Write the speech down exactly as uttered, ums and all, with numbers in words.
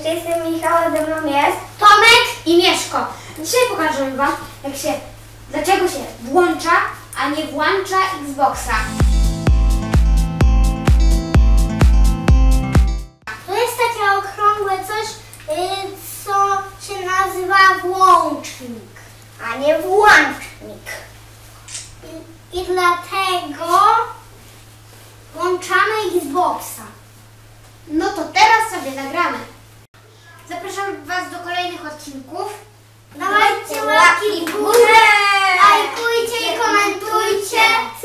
jestem Michał, a ze mną jest Tomek i Mieszko. Dzisiaj pokażę wam, jak się, dlaczego się włącza, a nie włącza X-Boksa. To jest takie okrągłe coś, yy, co się nazywa włącznik, a nie włącznik. I, i dlatego włączamy X-Boksa. No to teraz sobie nagramy. Zapraszam was do kolejnych odcinków. Dawajcie łapki w górę, lajkujcie i komentujcie.